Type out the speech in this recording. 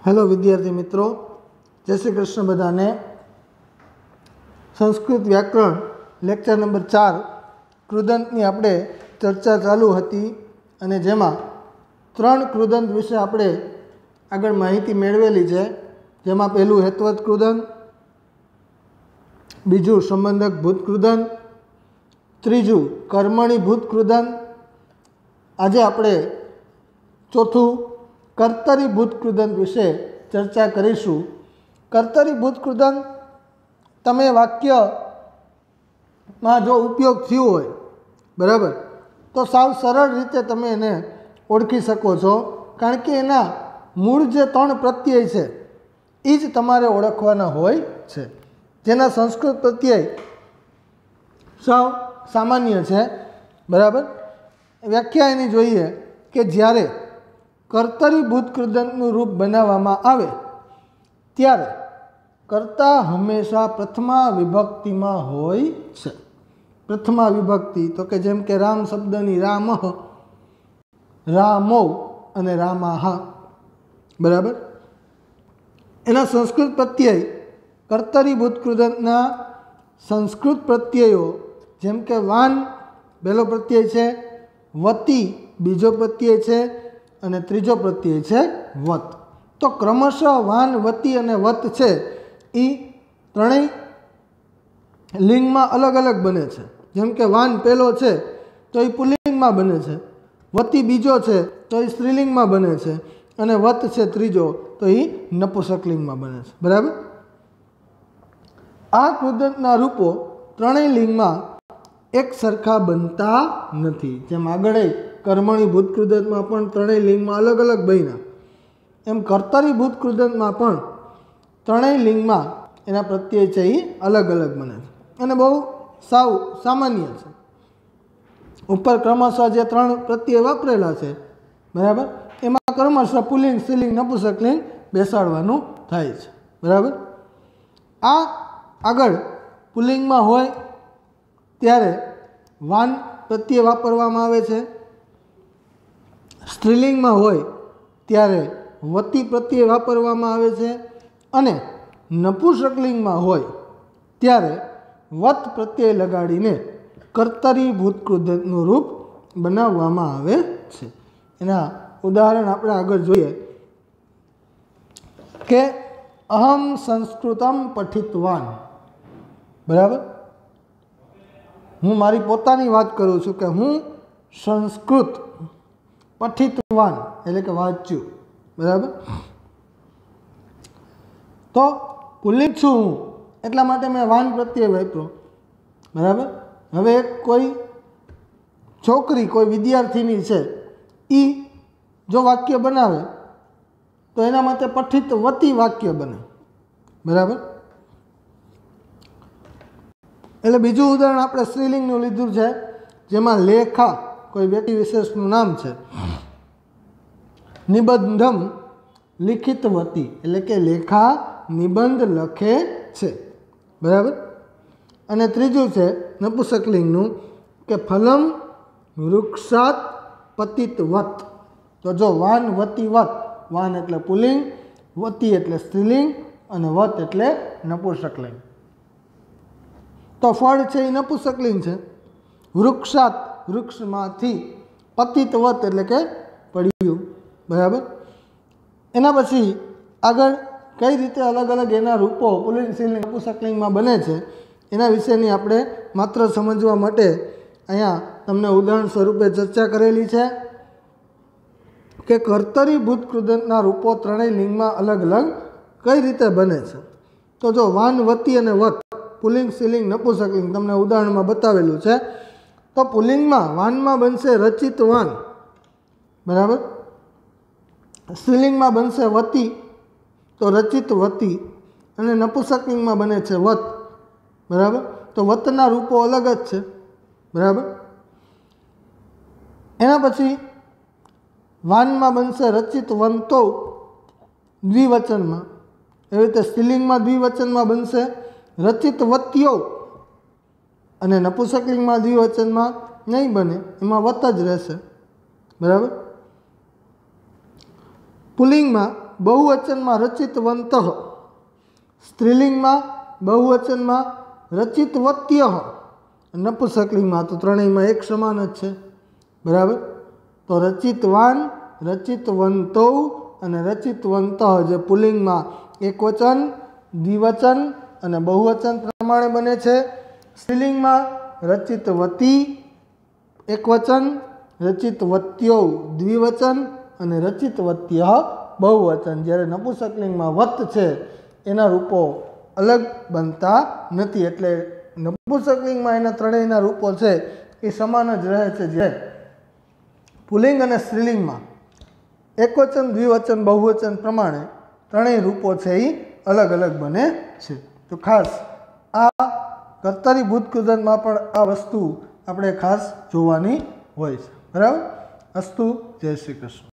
Hello विद्यार्थी मित्रों, जय श्री कृष्ण बधाने। संस्कृत व्याकरण लेक्चर नंबर 4 कृदंतनी आपणे चर्चा चालू हती अने जेमां 3 कृदंत विषे आपणे आगळ माहिती मेळवेली छे। जेमां पहेलुं हेतवत कृदंत, बीजुं संबंधक भूत कृदंत, त्रीजुं कर्मणीभूत कृदंत। आजे आपणे चौथुं कर्तरीभूत कृदंत विषे चर्चा करीशुं। कर्तरीभूत कृदंत तमे वाक्य में जो उपयोग थयो होय बराबर, तो साव सरल रीते तमे एने ओळखी शको छो, कारण के एना मूळ जे 3 प्रत्यय छे ए ज तमारे ओळखवाना होय छे। जेना संस्कृत प्रत्यय साव सामान्य छे बराबर। व्याख्या एनी जोईए के ज्यारे कर्तरीभूत कृदंतनुं रूप बनाववामां आवे त्यारे कर्ता हमेशा प्रथमा विभक्ति में होय छे। प्रथमा विभक्ति तो के जेम के राम शब्दनी रामः, रामौ अने रामाः बराबर। एना संस्कृत प्रत्यय कर्तरीभूत कृदंतना संस्कृत प्रत्ययो जेम के वान पहेलो प्रत्यय छे, वती बीजो प्रत्यय छे अने त्रीजो प्रत्यय छे वत। तो क्रमशः वान, वती अने वत छे ई त्रणेय लिंग में अलग अलग बने छे। जेम के वान पहेलो छे तो ई पुल्लिंग में बने छे, वती बीजो छे तो ई स्त्रीलिंग में बने छे अने वत छे त्रीजो तो ई नपुंसकलिंग में बने छे बराबर। आ कृदंतना रूपो त्रणेय लिंग में एक सरखा बनता नथी। जेम आगळे कर्मणीभूत कृदंत में पण त्रणेय लिंग में अलग अलग बन्या, एम कर्तरीभूत कृदंत में पण त्रणेय लिंग में एना प्रत्यय छे ई अलग अलग बने छे अने बहु साव सामान्य छे। उपर क्रमशः जे 3 प्रत्यय वापरेला छे बराबर, एमां क्रमशः पुल्लिंग, स्त्रीलिंग, नपुंसकलिंग बेसाडवानुं थाय छे बराबर। आ आगळ पुल्लिंग में होय त्यारे वान प्रत्यय वापरवामां आवे छे, स्त्रीलिंग में होय त्यारे वती प्रत्यय वापरवामां आवे छे अने नपुंसकलिंग में होय त्यारे वत प्रत्यय लगाड़ीने कर्तरीभूत कृदंतनुं रूप बनाववामां आवे छे। एना उदाहरण आपणे आगळ जोईए के अहम संस्कृतम पठितवान बराबर। हूँ मारी पोतानी वात करूँ छूँ के हूँ संस्कृत पठितवान एटले के वांच्युं बराबर। तो पुल्लिंग छूं हूँ एटला माटे मैं वान प्रत्यय वापरो बराबर। हवे कोई छोकरी, कोई विद्यार्थीनी छे ई जो वाक्य बनावे तो एना माटे पठितवती वाक्य बने बराबर। एटले बीजुं उदाहरण आपणे स्त्रीलिंगनुं लीधुं छे, जेमां लेखा कोई व्यक्ति विशेषनुं नाम छे, निबंधम लिखितवती एटले के लेखा निबंध लखे छे बराबर। अने त्रीजुं छे नपुंसकलिंगनुं के फलम वृक्षात् पतितवत। तो जो वान, वती, वत, वान एटले पुल्लिंग, वती एटले स्त्रीलिंग अने वत एटले नपुंसकलिंग। तो फळ छे ए नपुंसकलिंग छे। वृक्षात् वृक्षमांथी, पतितवत एटले के पड्युं बराबर। एना पछी आगळ कई रीते अलग अलग एना रूपो पुल्लिंग, स्त्रीलिंग, नपुंसकलिंग में बने छे एना विशेनी आपणे मात्र समजवा माटे अहींया तमने उदाहरण स्वरूपे चर्चा करेली छे के कर्तरीभूत कृदंतना रूपो त्रणेय लिंग में अलग अलग कई रीते बने छे। तो जो वान, वती अने वत पुल्लिंग, स्त्रीलिंग, नपुंसकलिंग तमने उदाहरण में बतावेलुं छे। तो पुल्लिंग में वान में बनशे रचितवान बराबर, स्त्रीलिंग में बनशे वती तो रचितवती अने नपुंसकलिंग में बने छे वत बराबर। तो वतना रूपो अलग ज छे बराबर। एना पछी वान में बनशे रचितवंतो द्विवचन में, एवी रीते स्त्रीलिंग में द्विवचन में बनशे रचितवत्यो अने नपुंसकलिंग में द्विवचन में नहीं बने, एमां वत ज रहेशे बराबर। पुल्लिंग में બહુવચનમાં રચિતવંતઃ, સ્ત્રીલિંગમાં બહુવચનમાં રચિતવત્યઃ, નપુંસકલિંગમાં તો ત્રણેયમાં એક સમાન જ છે, બરાબર. તો રચિતવાન, રચિતવંતૌ અને રચિતવંતઃ જે પુલ્લિંગમાં એકવચન, દ્વિવચન અને બહુવચન પ્રમાણે બને છે. સ્ત્રીલિંગમાં રચિતવતી એકવચન, રચિતવત્યૌ દ્વિવચન અને રચિતવત્યઃ બહુવચન. જ્યારે નપુંસકલિંગમાં વત છે એના રૂપો અલગ બનતા નથી, એટલે નપુંસકલિંગમાં એના ત્રણેયના રૂપો છે એ સમાન જ રહે છે. જ્યારે પુલ્લિંગ અને સ્ત્રીલિંગમાં એકવચન, દ્વિવચન, બહુવચન પ્રમાણે ત્રણેય રૂપો છે એ અલગ અલગ બને છે. તો ખાસ આ કર્તરી ભૂતકૃદંતમાં પણ આ વસ્તુ આપણે ખાસ જોવાની હોય છે, બરાબર. અસ્તુ. જય શ્રી કૃષ્ણ.